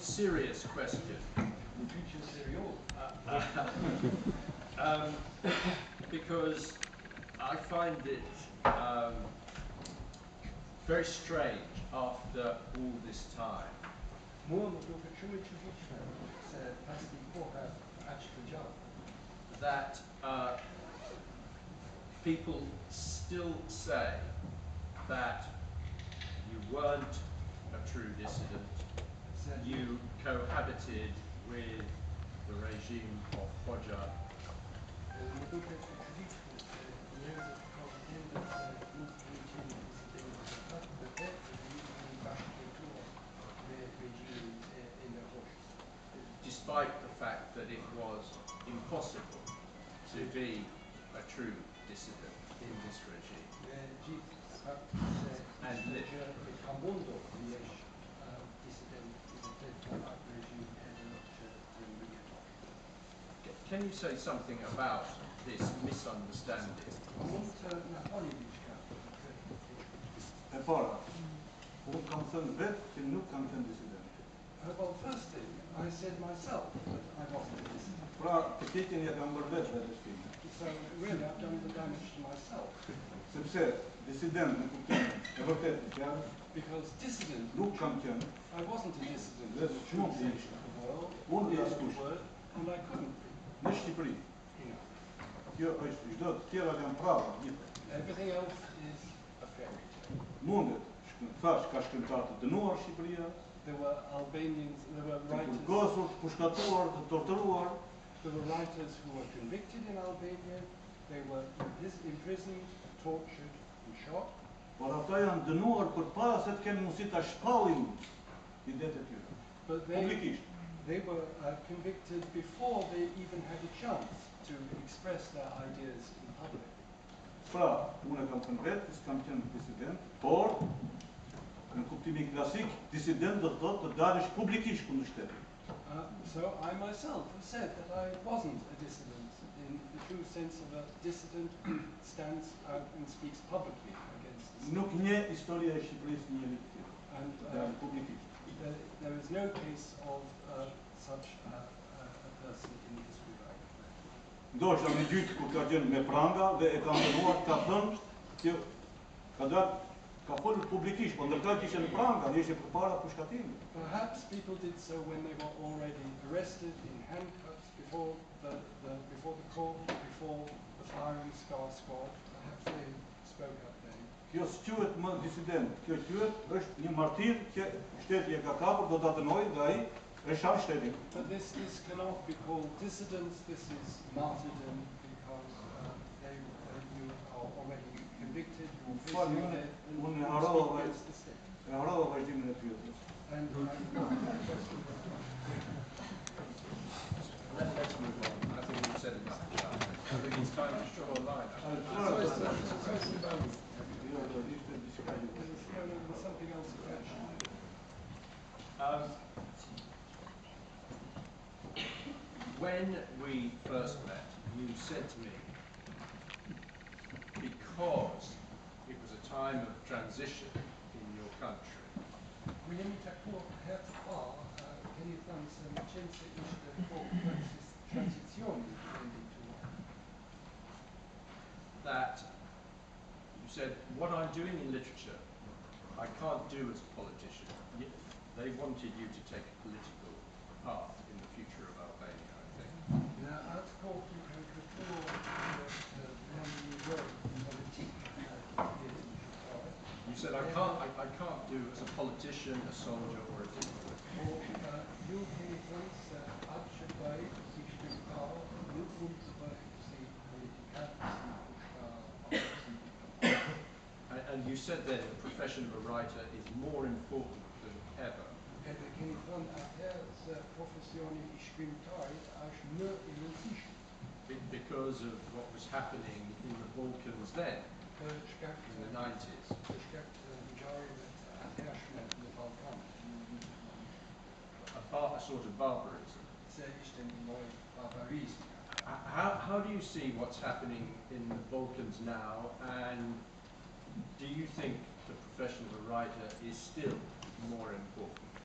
serious question. Because I find it very strange after all this time that people still say that you weren't a true dissident, you cohabited with the regime of Hoxha. Despite the fact that it was impossible to be a true dissident in this regime. And live. Can you say something about this misunderstanding? Well, first thing, I said myself that I wasn't a dissident. So really, I've done the damage to myself. Because dissident, I wasn't a dissident in the true sense of the word, and I couldn't be. Everything else is a fairy tale. There were Albanians, there were writers who were convicted in Albania, they were imprisoned, tortured, and shot. But they were convicted before they even had a chance to express their ideas in public. So I myself have said that I wasn't a dissident in the true sense of a dissident who stands out and speaks publicly against the state. And there is no case of such a person in history like that. Perhaps people did so when they were already arrested in handcuffs before the court, before the firing squad. Perhaps they spoke up then. But this cannot be called dissidence, this is martyrdom, because you are already convicted, you are facing the state. And let's move on. I think we've said enough about it. I think it's time to draw a line. There's something else attached. When we first met, you said to me, because it was a time of transition in your country, that you said, what I'm doing in literature, I can't do as a politician. They wanted you to take a political path in the future of Albania, I think. You said, I can't do as a politician, a soldier, or a diplomat. And you said that the profession of a writer is more important than ever. Because of what was happening in the Balkans then, in the 90s. A sort of barbarism. How do you see what's happening in the Balkans now, and do you think the profession of a writer is still more important?